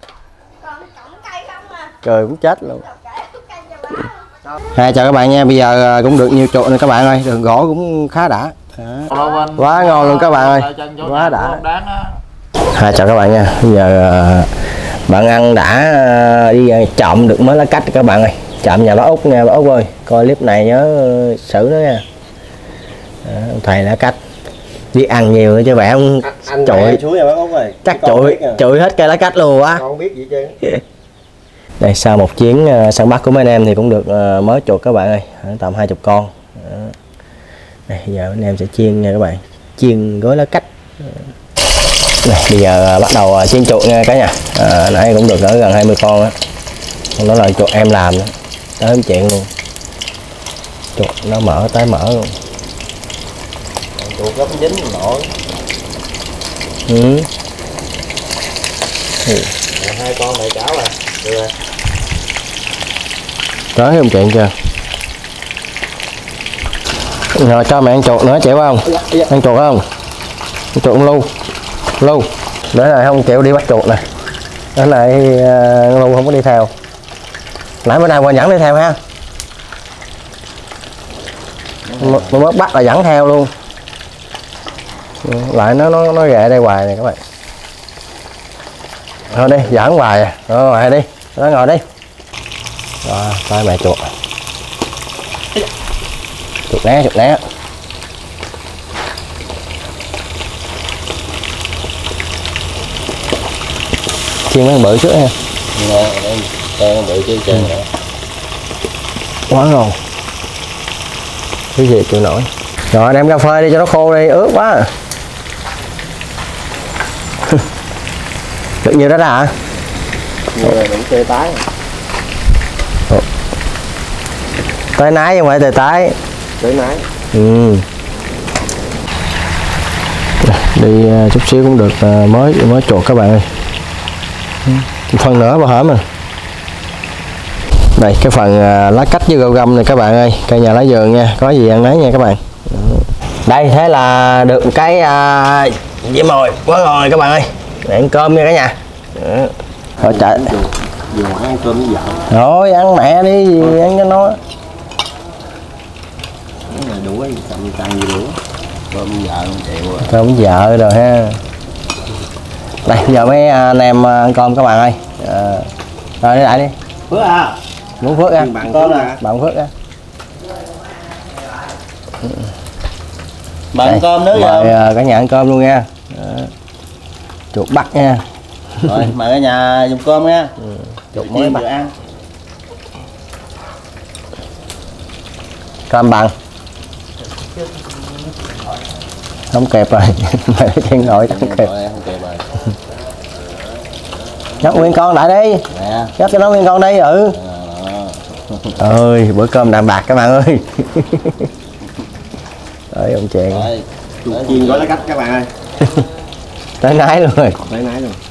Trời cũng chết luôn. À, chào các bạn nha. Bây giờ cũng được nhiều chuột nữa các bạn ơi. Đường gỗ cũng khá đã. À, quá ngon luôn các bạn ơi. Quá đã. À, chào các bạn nha. Bây giờ bạn ăn đã đi trộm được mới lá cách các bạn ơi. Trộm nhà bác Út nha bác Út ơi. Coi clip này nhớ xử nó nha. À, thầy lá cách đi ăn nhiều nữa chứ bạn không chọi chắc chọi chọi hết cây lá cách luôn á. Không biết gì chứ. Đây sau một chuyến uh, săn bắt của mấy anh em thì cũng được uh, mới chuột các bạn ơi, tầm hai chục con. Đó. Đây, giờ anh em sẽ chiên nha các bạn, chiên gói lá cách. Đây, bây giờ uh, bắt đầu uh, chiên chuột nha cả nhà. Uh, nãy cũng được ở gần hai mươi con á, còn đó là chuột em làm đó. Tới chuyện luôn, chuột nó mở tới mở luôn. Chuột gấp dính nổi. Ừ. Ừ. Hai con này chảo à. Được rồi. Tới không chuyện chưa? Rồi cho mẹ ăn chuột nữa chịu không? Dạ, dạ. Ăn chuột không? Ăn chuột lưu. Lưu. Để này không chịu đi bắt chuột nè. Để này uh, lưu không có đi theo. Nãy bữa nay quên dẫn đi theo ha. Mà mới bắt là dẫn theo luôn. Lại nó nó nó ghệ đây hoài này các bạn. Thôi đi, dẫn hoài à. Rồi ngồi đi. Nó ngồi đi. Rồi, tay mẹ chuột. Chuột né, chuột né. Chiên mấy con bự trước nha. Nè, đây con bự chứ chơi nữa. Quá ngon. Cái gì chịu nổi. Rồi đem cà phê đi cho nó khô đi, ướt quá. Được nhiêu đó ra hả? Nhiều rồi đủ tê tái. Tới nái chứ không phải tê tái. Tới nái. Ừ. Đi uh, chút xíu cũng được uh, mới mới chuột các bạn ơi. Phần nữa bao hổm à. Đây cái phần uh, lá cách với gạo găm này các bạn ơi, cây nhà lá vườn nha, có gì ăn nấy nha các bạn. Đây thế là được cái uh, với mồi quá ngon rồi các bạn ơi. Để ăn cơm nha cả nhà. Thôi chạy vừa ăn cơm với vợ thôi ăn mẹ đi gì ăn cho nó này đủ ấy cầm căng gì đủ cơm với vợ không chịu rồi. cơm với vợ rồi ha. Đây giờ mấy anh em ăn cơm các bạn ơi. À, rồi đi lại đi. Phước à Muốn Phước ra bạn cơm nè bạn Phước ra bạn cơm nữa mời không cả nhà ăn cơm luôn nha. Đó. Chuột bắt nha. rồi mời cả nhà dùng cơm nha. Ừ. Chuột mới bắt ăn cơm bằng không kẹp rồi. Mày chiên nổi không kẹp. không kịp rồi. Nhắc nguyên con lại đi Nè. nhắc cho nó nguyên con đi. Ừ À, ơi bữa cơm đạm bạc các bạn ơi. Ơi ông chèn chuột chiên gói lá cách các bạn ơi. tới nái luôn rồi. Tới nái luôn.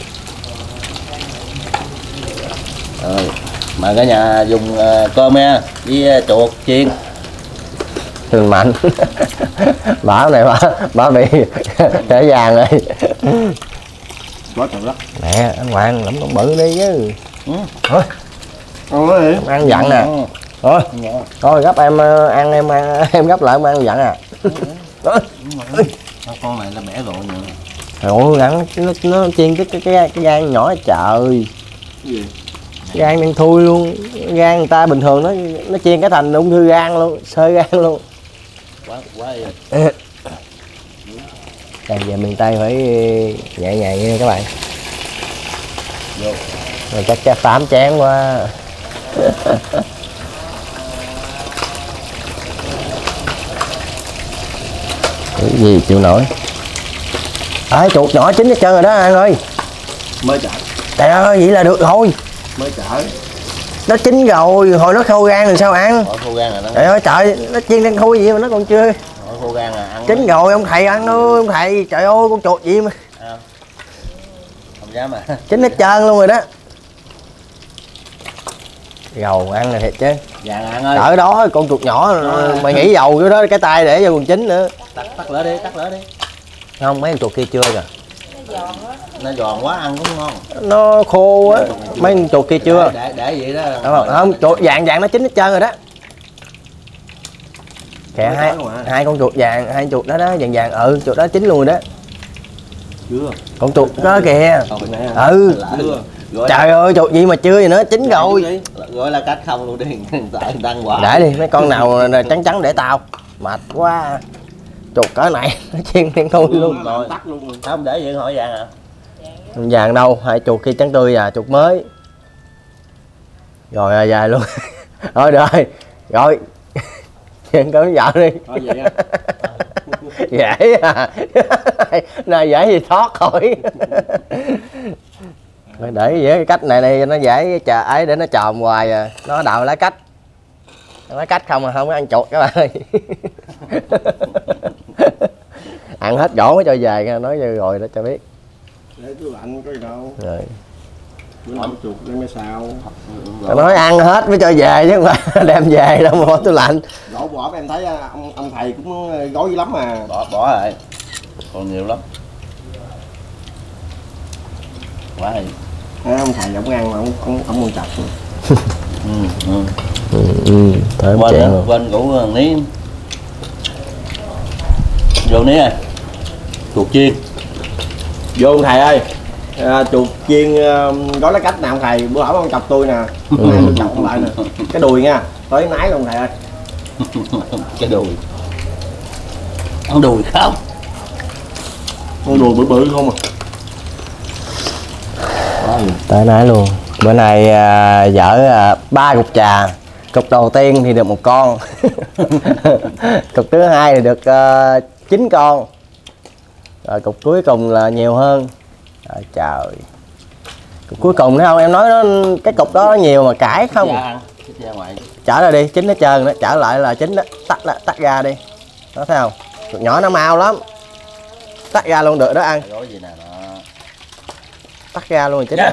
Rồi mời cả nhà dùng uh, cơm nha với uh, chuột chiên. Thường mạnh. Bả này bả bả bị trở vàng rồi. Quá trời đất. Mẹ anh Hoàng lắm con bự đi chứ. Ừ. Thôi Ngon đấy. ăn dặn nè. Thôi thôi gấp em ăn em ăn, em gấp lại em ăn dặn à. Thôi. Con này là bẻ rồi nhỉ. Ôi ăn nó, nó chiên cái cái cái, cái gan nhỏ trời. Cái gì? Gan đang thui luôn. Gan người ta bình thường nó nó chiên cái thành ung thư gan luôn, xơ gan luôn. Quá quá đi. Đây về miền Tây phải nhẹ nhàng nha các bạn. Vô. Rồi chắc chắc tám chén quá. Cái gì chịu nổi. Ê chuột nhỏ chín hết trơn rồi đó anh ơi. Mới chở. Trời ơi vậy là được rồi. Mới chở. Nó chín rồi, hồi nó khô gan rồi sao ăn. Hỏi khô gan rồi đó. Trời ơi trời, nó chiên đang khui gì mà nó còn chưa. Hỏi khô gan là ăn. Chín rồi ông thầy ăn ơi ông thầy. Trời ơi con chuột gì mà. À. Không dám à. Chín hết trơn luôn rồi đó. Dầu ăn là thiệt chứ. Dạ ăn ơi. Ở đó con chuột nhỏ Đó. mày nghĩ dầu vô đó cái tay để vô quần chính nữa. Tắt tắt lửa đi, tắt lửa đi. Không mấy con chuột kia chưa kìa. Nó giòn quá ăn cũng ngon. Nó khô á, mấy con chuột kia chưa. Để để vậy đó. Đúng không? Không, chuột vàng vàng nó chín hết trơn rồi đó. Kìa hai hai con chuột vàng, hai con chuột đó đó vàng vàng ừ, chuột đó chín luôn rồi đó. Chưa. Con chuột đó kìa. Ừ. Trời ơi chuột gì mà chưa vậy nữa, chín rồi. Gọi là cách không luôn đi, tại đăng quả. Để đi, mấy con nào trắng trắng để tao. Mệt quá. Chuột cỡ này nó chiên đen thui luôn. Rồi tắt luôn. Không để vậy hỏi vàng à. Vàng đâu, hai chuột kia trắng tươi à, chuột mới. Rồi dài luôn. Thôi được rồi. Rồi. Chuyện con vợ đi. Thôi vậy á. Dễ à. Này dễ gì thoát khỏi. Để vậy cái cách này này nó dễ chờ ấy để nó tròn hoài à. Nó đào lá cách. Lá cách không à, không có ăn chuột các bạn ơi. Ăn hết gỗ mới cho về, nói rồi đó cho biết. Để tủ lạnh có gì đâu. Rồi. Bữa nào chuột đem cái sao. Tao nói ăn hết mới cho về chứ không phải đem về đâu mà bỏ tủ lạnh. Đổ bỏ em thấy ông ông thầy cũng gói dữ lắm mà. Bỏ bỏ rồi. Còn nhiều lắm. Quá hay. À, ông thầy ông ăn mà ông ông ông muốn chặt. Ừ, ừ. Ừ, ừ, tới Quên chuyện nữa, luôn. quên ngủ thằng Ní. Vô Ní ơi. Chuột chiên. Vô ông thầy ơi. À, chuột chiên uh, gói lá cách nè ông thầy, bữa hổm ông chọc tôi nè. Hôm nay tôi chọc ông lại nè. Cái đùi nha, tới nái luôn thầy ơi. Cái đùi. Ăn đùi không? Con đùi bự bự không à. Tới nãy luôn. Bữa nay à, dở à, ba cục trà. Cục đầu tiên thì được một con. Cục thứ hai thì được uh, chín con. Rồi cục cuối cùng là nhiều hơn. Rồi, trời. Cục cuối cùng thấy không? Em nói nó cái cục đó nhiều mà cãi không. Dạ ăn. Ra ngoài. Trở ra đi, chín hết trơn đó, trở lại là chín đó, tắt tắt ra đi. Đó thấy không? Cục nhỏ nó mau lắm. Tắt ra luôn được đó ăn. Gói gì nè đó. Tắt ra luôn rồi chín. Yeah.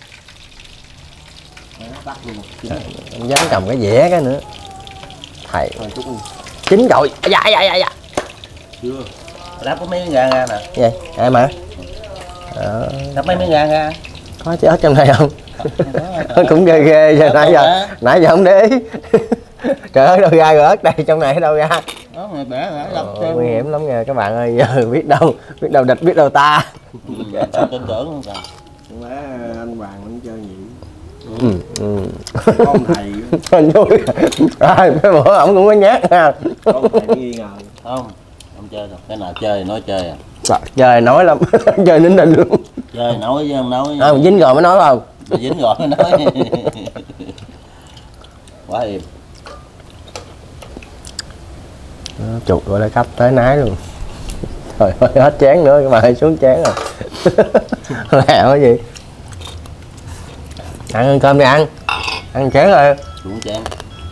Tắt luôn. Em dám cầm cái dĩa cái nữa. Thầy. Chín rồi. Dạ dạ dạ dạ. Chưa. Lắp có mấy miếng gan ra nè. Vậy ai mà ờ, Lắp mấy miếng gan ra. có chứ ở trong này không? Cũng ghê ghê giờ nãy giờ nãy giờ không để ý. Trời ơi đâu ra rồi ớt đây trong này đâu ra. Đó mày bẻ hả? Lắp Ờ, nguy hiểm lắm nha các bạn ơi, giờ biết đâu biết đâu địch biết đâu ta. Sao tin tưởng không trời. Má anh Hoàng vẫn chơi nhị. Ừ, ừ. Có ông thầy, Anh vui rồi mấy bữa ổng cũng có nhát ha. có ông thầy nghi ngờ. Không, không chơi đâu. Cái nào chơi thì nói chơi à. Trời, trời nói lắm. Chơi nín định luôn. Chơi nói chứ không nói. À, dính rồi mới nói không? Mà dính rồi mới nói. Quá im. Chuột gọi là cấp tới nái luôn. Trời ơi hết chén nữa các bạn ơi, xuống chén rồi. Lẹo cái gì? Ăn cơm đi ăn. Ăn chén rồi. Xuống chén.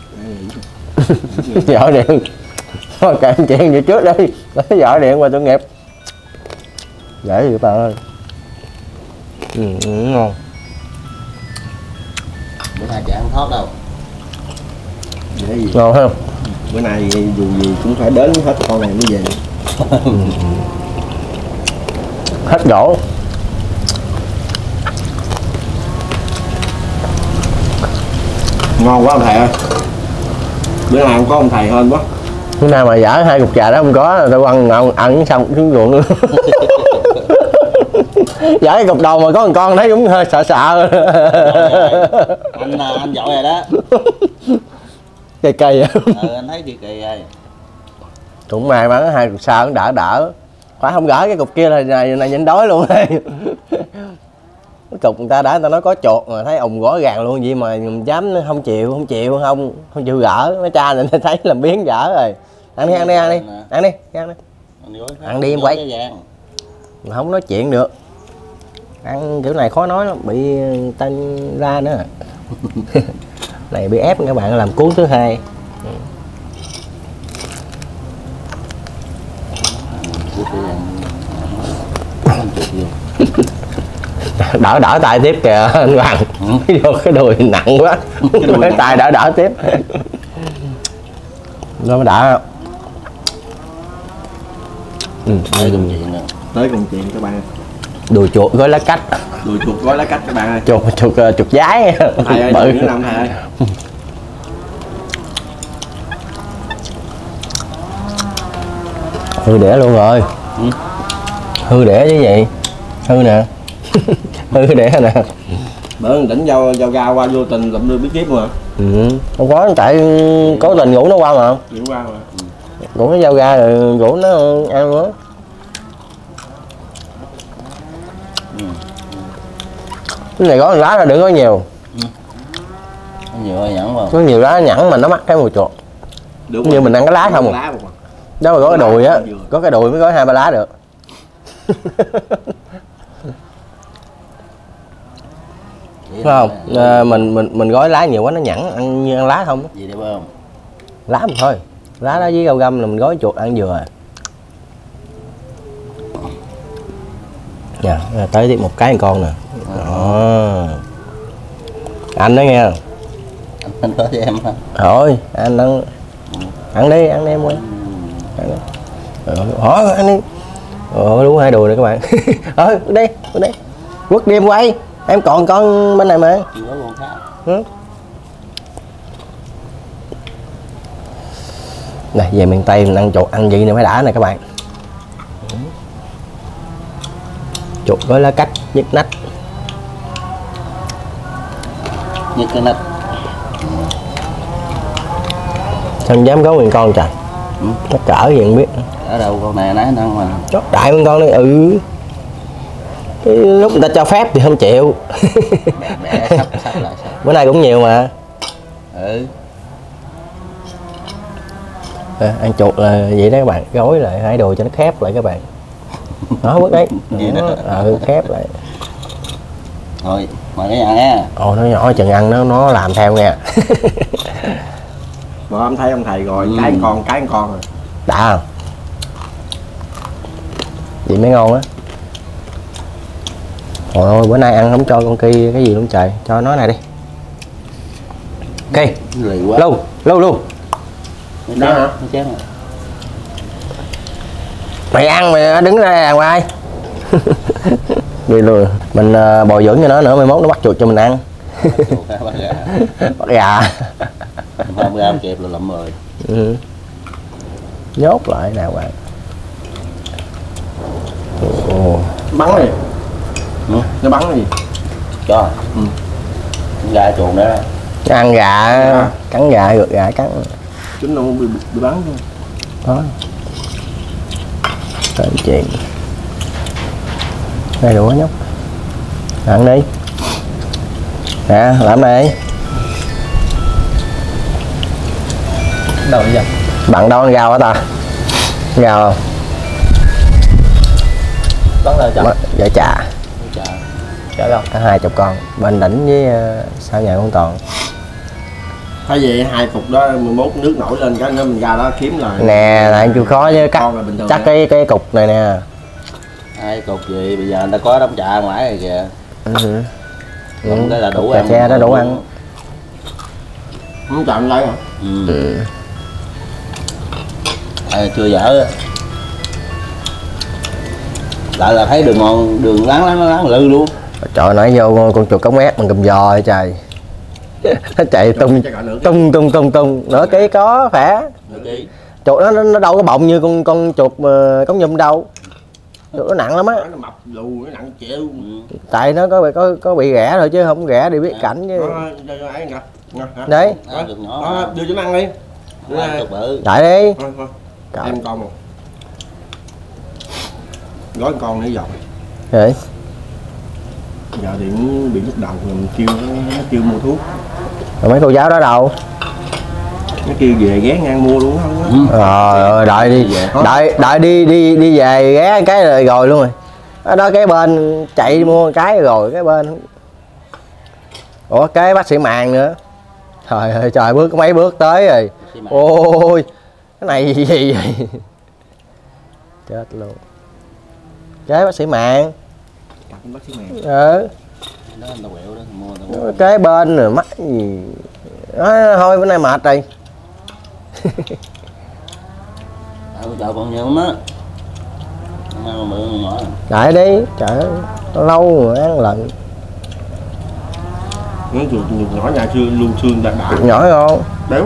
Vợ điện. Thôi kệ chuyện gì trước đi. Lấy vợ điện qua tội nghiệp. Dễ gì các bạn ơi. Ừ, ừ, ngon. Bữa nay chị ăn thoát đâu. Dễ gì? Ngon không? Bữa nay dù gì cũng phải đến hết con này mới về. Hết đổ. Ngon quá ông thầy ơi. Bữa nay không có ông thầy hơn quá. Bữa nay mà dở hai cục trà đó không có, tao ăn ăn, ăn xong xuống ruộng luôn. Dở cái cục đầu mà có một con thấy cũng hơi sợ sợ. Anh anh giỏi rồi đó. Cây cây á. Ừ, anh thấy kỳ kỳ rồi. Cũng may mà hai cục sau cũng đỡ đỡ. Phải không gỡ cái cục kia là này, này nhịn đói luôn đây. Cái cục người ta đã người ta nói có chuột mà thấy ùng rõ ràng luôn gì mà dám không chịu không chịu không không chịu gỡ nó cha nên thấy làm biến gỡ rồi. Ăn đi ăn đi ăn đi ăn đi ăn đi ăn đi em quậy mà không nói chuyện được, ăn kiểu này khó nói lắm bị tên ra nữa. Này bị ép các bạn làm cuốn thứ hai. Đỡ đỡ tay tiếp kìa anh Hoàng. Vô cái đùi nặng quá. Cái tay đỡ đỡ tiếp. Nó mới đỡ. Ừ. Tới công chuyện nữa. Tới công chuyện các bạn. Đùi chuột gói lá cách. Đùi chuột gói lá cách các bạn ơi. Chuột chuột chuột giái. Thầy ơi, bự. đừng làm thầy ơi. Hư đẻ luôn rồi. Ừ. Hư đẻ chứ gì? Hư nè. Hư đẻ nè. Bữa tỉnh dao dao ga qua vô tình lụm đưa bí kíp mà. Ừ. Không có tại cố tình ngủ nó qua mà. Chuyển qua mà. Ngủ nó giao ra rồi ngủ nó ăn nữa. Ừ. Cái này có lá là đừng có nhiều. Có nhiều hơi nhẫn không? Có nhiều lá nhẵn mà nó mắc cái mùi chuột. Đúng Như mình ăn cái lá không à. Lá một. Đó mà có cái đùi á, vừa. có cái đùi mới có hai ba lá được. Đúng không? À, mình mình mình gói lá nhiều quá nó nhẵn, ăn như ăn lá không. Gì được không? Lá mà thôi. Lá đó với rau găm là mình gói chuột ăn vừa. Dạ, tới tiếp một cái con nè. Đó. Anh đó nghe. Anh có cho em hả? Thôi, anh ăn ăn đi, ăn đi em ơi. Ăn đi. Hỏi ăn đi. Ồ đúng hai đùi này các bạn. Thôi đi, đi. Quất đi em quay. Em còn con bên này mà. Chỉ có con khác. Ừ. Này về miền Tây mình ăn chuột ăn gì nữa mới đã nè các bạn. Chuột với lá cách nhức nách. Nhức cái nách. Sao dám có nguyên con trời. Ừ. Nó cỡ gì không biết. Ở đâu con này nãy ăn mà. Chó đại nguyên con đi. Ừ. Cái lúc người ta cho phép thì không chịu. Bẻ, bẻ sắp sắp lại sắp. Bữa nay cũng nhiều mà. Ừ. À, ăn chuột là vậy đó các bạn, gói lại hai đồ cho nó khép lại các bạn. Đó bước đấy. Gì đó. Ừ, khép lại. Thôi mời cái nhà nha. Ồ nó nhỏ chừng ăn nó nó làm theo nha. Rồi em thấy ông thầy rồi, Ừ. cái con cái con rồi. Đã không? Vậy mới ngon á. Trời ơi bữa nay ăn không cho con kia cái gì luôn trời, cho nó này đi. Cây. Lì quá. Lâu, lâu luôn. Nó chén hả? Nó chén Mày ăn mày đứng ra đàng hoàng. Đi luôn. Mình uh, bồi dưỡng cho nó nữa, mai mốt nó bắt chuột cho mình ăn. Bắt gà. Hôm ra không kịp là lụm rồi. Ừ. Nhốt lại đàng hoàng. Ồ. Bắn gì? Ừ. Nó bắn gì? Cho. Ừ. Gà chuồng đó. Ăn gà, À. cắn gà, gượt gà cắn. Chúng nó bị, bị bắn thôi. Đó. Tên chuyện. Đây đủ nhóc. Ăn đi. Nè, làm đi. Đâu vậy? Bạn đâu ăn rau hả ta? Rau không? Bắn là chậm. Dạ chà. Chà. Chả đâu. Cả hai chục con. Bên đỉnh với uh, sao nhà con toàn. Thay vì hai cục đó mười mốt nước nổi lên cái nữa mình ra đó kiếm lại. Nè, là anh chịu khó chứ cắt. Con là bình thường Chắc đó. cái cái cục này nè. Hai cục gì bây giờ người ta có đống chả ngoài rồi kìa. Ừ. Không cái là đủ Cà ăn. tre đó đủ ăn. Không chậm lấy hả? Ừ. Ừ. À, chưa dở. Lại là thấy đường ngon, đường láng láng láng lư luôn. Trời nãy vô con chuột cống ép bằng cầm giò vậy trời. Nó chạy tung tung tung tung tung nửa ký có khỏe. Nửa ký. Chuột nó nó đâu có bọng như con con chuột mà cống nhum đâu. Chuột nó nặng lắm á. Nó mập lù, nó nặng chịu. Ừ. Tại nó có bị có có bị ghẻ thôi chứ không ghẻ đi biết cảnh chứ. Đó, cho cho ấy nè. Nè, hả? Đấy. Đó, được nhỏ. Đó, đưa cho nó ăn đi. Đưa Ăn ra. cực bự. Đại đi. Thôi thôi. Trời. Em con một. Gói con nữa dọc. Vậy. Giờ thì nó bị nhức đầu rồi mình kêu nó nó kêu mua thuốc. Rồi mấy cô giáo đó đâu? Nó kêu về ghé ngang mua luôn không á. Ừ. Rồi ơi, đợi đi. Đợi đợi đi đi đi về ghé cái rồi, rồi luôn rồi. Ở đó cái bên chạy mua cái rồi cái bên. Ủa cái bác sĩ màng nữa. Trời ơi trời bước có mấy bước tới rồi. Ôi cái này gì vậy? Chết luôn. Cái bác sĩ màng. Cặp bác sĩ mèo. Ừ. Đó anh tao quẹo đó, mua tao mua. Cái bên rồi mắt gì. Nói thôi bữa nay mệt rồi. Tao chợ còn nhiều lắm á. Ăn bự nhỏ. Đại đi, trời ơi, lâu rồi ăn lần. Nó chuột nhỏ nhà xưa luôn xương đã đã. Nhỏ không? Béo.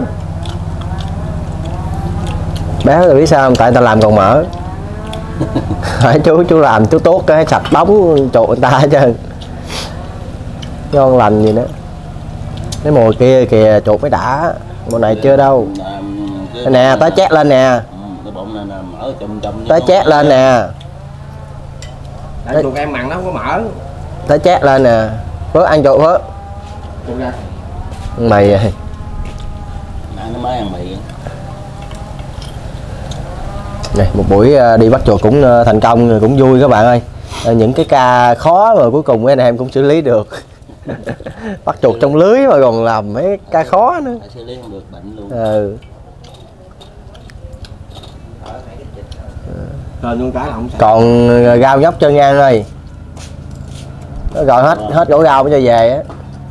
Béo rồi biết sao không? Tại ta làm còn mỡ. Hỏi chú chú làm chú tốt cái sạch bóng chuột người ta hết trơn. Ngon lành gì nữa. Cái mùa kia kìa chuột mới đã. Mùa này chưa đâu. Nè tới chét lên nè. Cái bụng này nè mở chùm chùm. Tới chét lên nè. Tại chuột em mặn nó không có mỡ. Tới chét lên nè. Phước ăn chuột Phước. Chuột ra. Mày ơi. Nãy nó mới ăn mì. Này, một buổi đi bắt chuột cũng thành công, cũng vui các bạn ơi. Những cái ca khó mà cuối cùng mấy anh em cũng xử lý được. Bắt chuột trong lưới mà còn làm mấy ca khó nữa. Phải xử lý không được bệnh luôn. Ừ. Lên luôn cái là không sao. Còn rau nhóc chân ngang ơi. Nó gọi hết hết gỗ rau mới cho về á.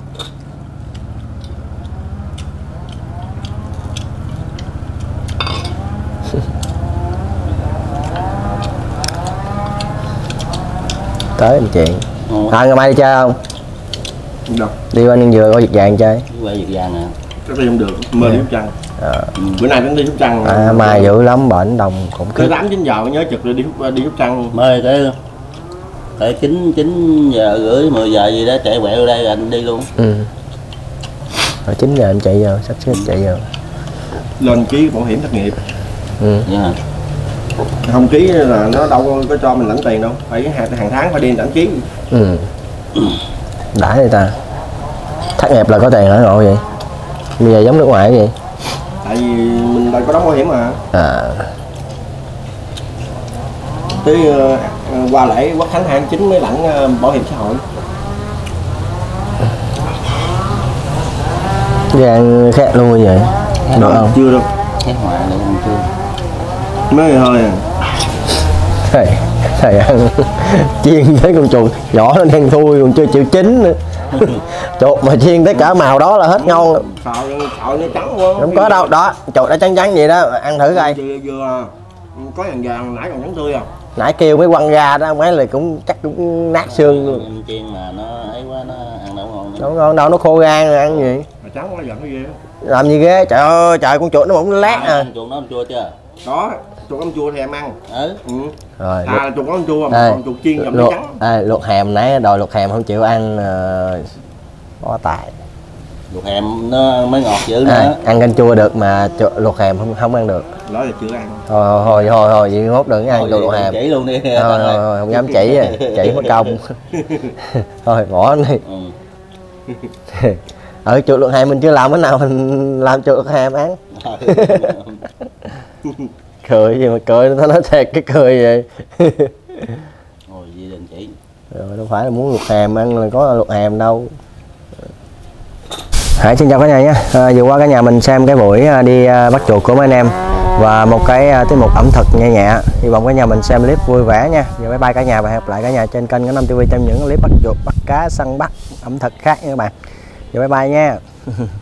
Tới anh chuyện. À ngày mai đi chơi không? Đâu. Đi qua Ninh Dừa coi Việt Vàng chơi. Đi qua Việt Vàng nè. Cái đi không được, mơ đi Sóc Trăng. À. Bữa nay cũng đi Sóc Trăng. À, mai dữ lắm bệnh đồng khủng Tới khiếp. tám chín giờ nhớ trực rồi đi Sóc- đi Sóc Trăng. Mời tới tới chín chín giờ rưỡi mười giờ gì đó chạy quẹo đây rồi anh đi luôn. Ừ. Rồi chín giờ em chạy vô, sắp xếp chạy vô. Lên ký bảo hiểm thất nghiệp. Ừ. Dạ. Không ký là nó đâu có, có cho mình lãnh tiền đâu. Phải hàng, hàng tháng phải đi đăng ký. Ừ. Đã người ta. Thất nghiệp là có tiền hả ngộ vậy? Bây giờ giống nước ngoài vậy? Tại vì mình đâu có đóng bảo hiểm mà. À. Tới uh, qua lễ Quốc Khánh hai tháng chín mới lãnh uh, bảo hiểm xã hội. Gan khét luôn như vậy. Được không? Chưa đâu. Khét hoài luôn không chưa. Mới hơi à. Thầy, thầy ăn chiên thấy con chuột nhỏ nó đen thui còn chưa chịu chín nữa. Chuột mà chiên tới cả màu đó là hết ngon. Sợ, sợ nó trắng quá. Không có đâu, đó, chuột đã trắng trắng vậy đó, ăn thử coi. Vừa, vừa Có vàng vàng nãy còn trắng tươi à. Nãy kêu mới quăng ra đó mấy là cũng chắc cũng nát xương luôn. Em chiên mà nó ấy quá nó ăn đâu ngon nữa. Đâu ngon đâu, nó khô gan rồi ăn gì. Mà trắng quá giận cái gì. Làm gì ghê, trời ơi trời, con chuột nó bỗng lát à. Ăn chuột nó ăn chua chưa? Có, chuột cơm chua thì em ăn. Ừ. Ừ. Rồi À là chuột cơm chua mà Ê, còn chuột chiên dòng luộc, trắng. à, luộc hàm nãy đòi luộc hàm không chịu ăn, uh, có tài. Luộc hàm nó mới ngọt dữ nữa. À, ăn canh chua được mà chu- luộc hàm không không ăn được. Đó là chưa ăn. Thôi thôi thôi thôi vậy mốt đừng ăn Thôi đồ vậy luộc hàm. chỉ luôn đi. Thôi, thôi, thôi không dám chỉ rồi, chỉ mất công. Thôi bỏ đi. Ừ. Ở chuột luộc hàm mình chưa làm cái nào mình làm chuột luộc hàm ăn. Cười gì mà cười, nó nói thiệt cái cười vậy. Ôi gì đừng chỉ. Rồi đâu phải là muốn luộc hàm ăn là có luộc hàm đâu. Hãy xin chào cả nhà nhé. À, vừa qua cả nhà mình xem cái buổi à, đi à, bắt chuột của mấy anh em và một cái à, tiết mục ẩm thực nhẹ nhẹ. Hy vọng cả nhà mình xem clip vui vẻ nha. Giờ bye bye cả nhà và hẹn gặp lại cả nhà trên kênh Cả Năm ti vi trong những clip bắt chuột, bắt cá, săn bắt ẩm thực khác nha các bạn. Giờ bye bye nha.